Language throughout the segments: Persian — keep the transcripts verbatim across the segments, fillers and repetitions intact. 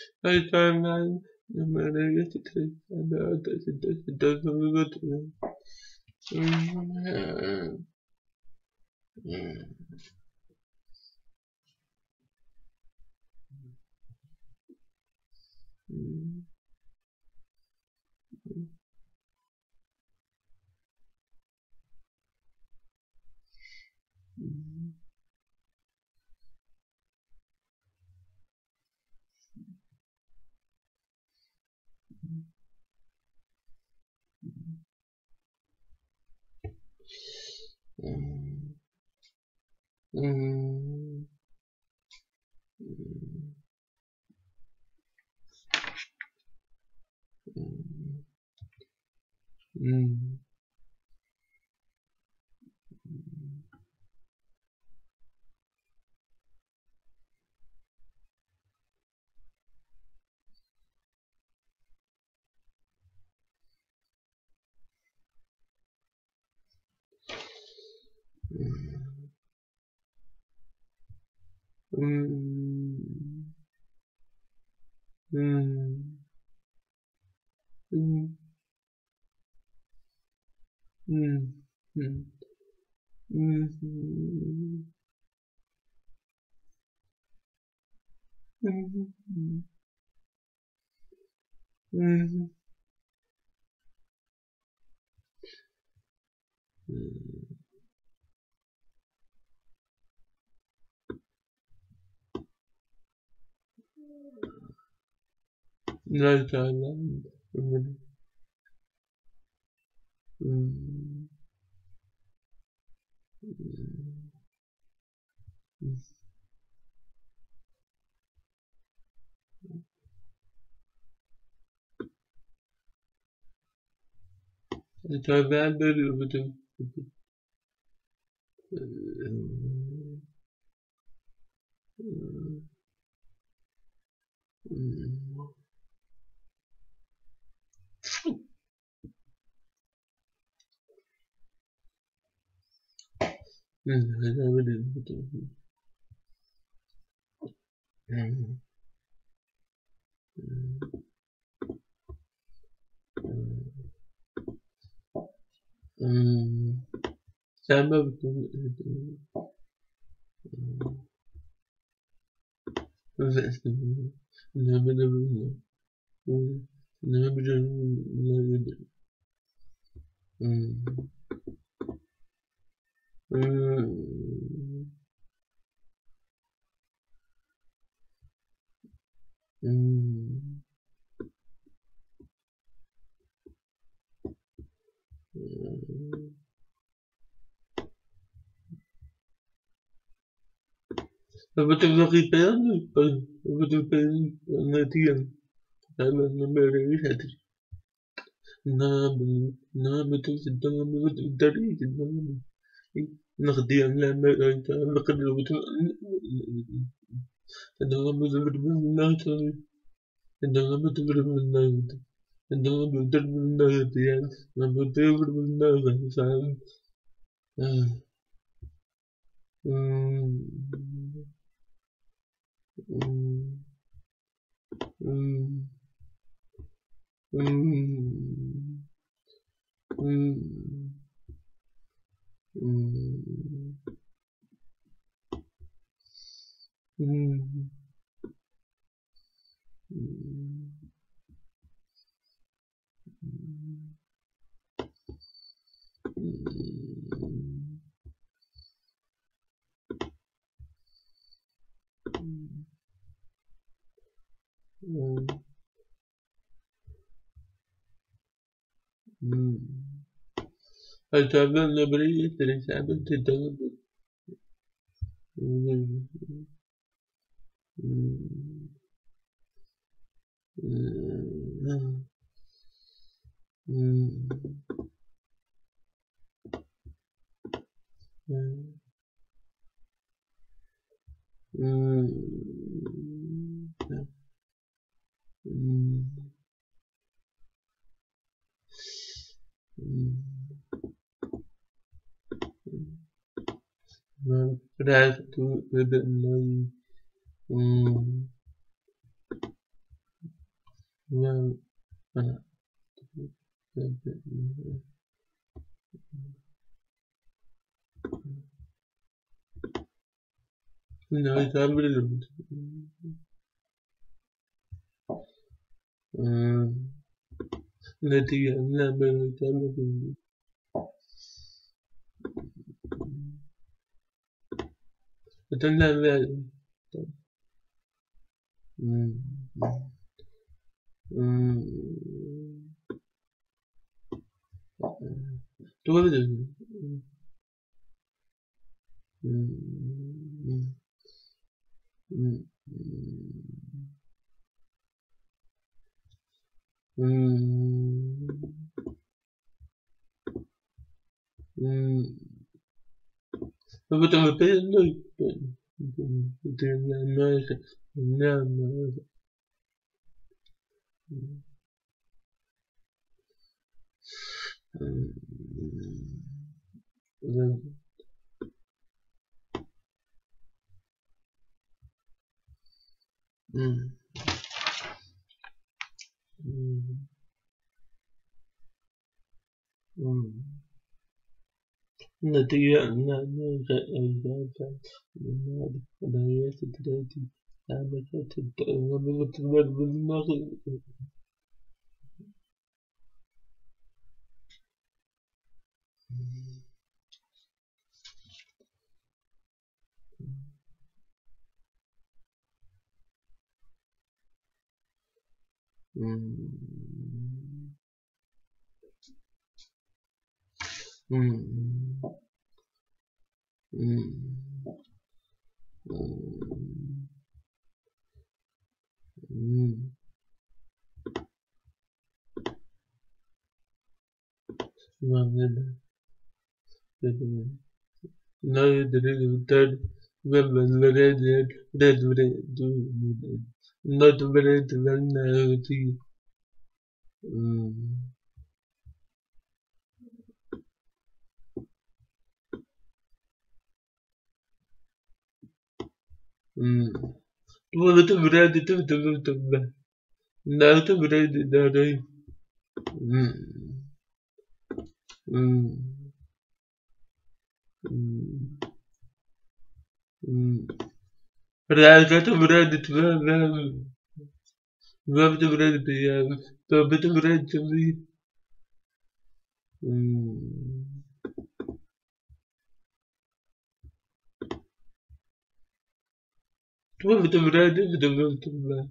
Alternativ Möjligheter det som vi vet. Alternativ Tabii böyle bütün böyle bütün sen mi bütün ne bileyim ne bileyim ne bileyim Betul kita betul nanti yang dalam nomor ini ada nah nah betul sedang betul dari sedang نقدي على ما نقدر betul sedang betul betul nanti sedang betul betul nanti sedang betul betul nanti ya betul betul nanti saya Alternatif lebih terlihat tidak Pada itu tidak lagi Well, uh, no, it's already um, letting another time. But then that, um, um, what is it? Um, um, um, um, but I'm a bit like, but then I'm not, I'm not, um, um, um, نتيجة أننا جاءت من الآيات التي آمنت ومنت بالنار. لا يدري بالتالي بل البلاد لا تريد لا تريد أنها تي ولا تبرد تبتب تبه لا تبرد داري رأيت تبرد تبه ما بتبرد بيا بتبرد تبي ما بتبرد بتبرد تبه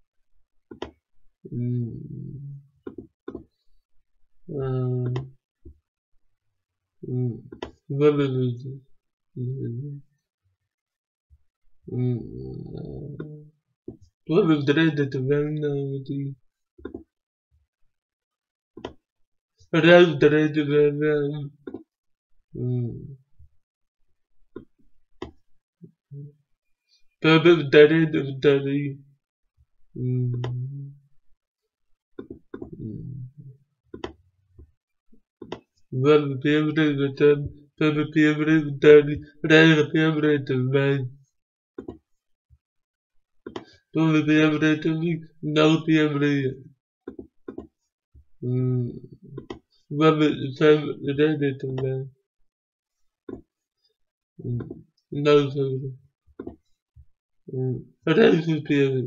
ما بتبرد ما بتبرد تبه رأيت تبرد تبه Tabii dari dari Well favorite return Tabii favorite dari Rare favorite man Tabii favorite week Now favorite Well favorite man Now favorite Rare favorite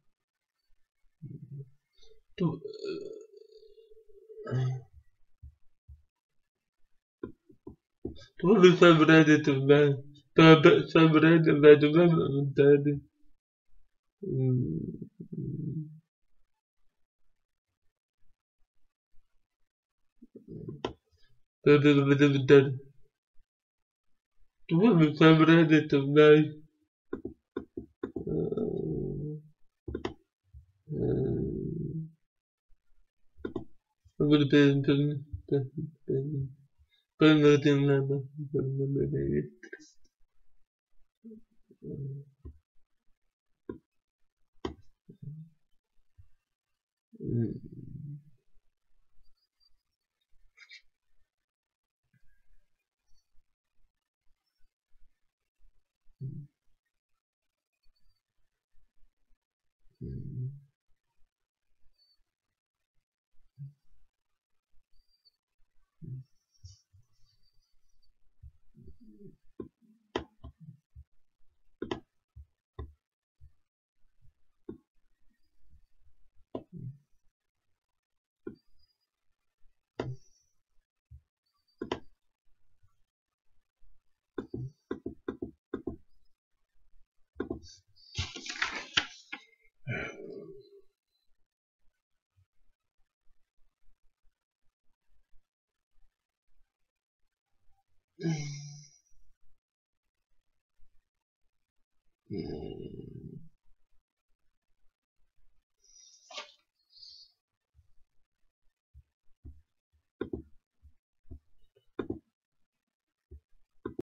Tabii favorite man Tabii favorite man Dari Tabii favorite dari Tabii favorite man Böyle ben ben ben ben ben ödemem ben ben ben Mm.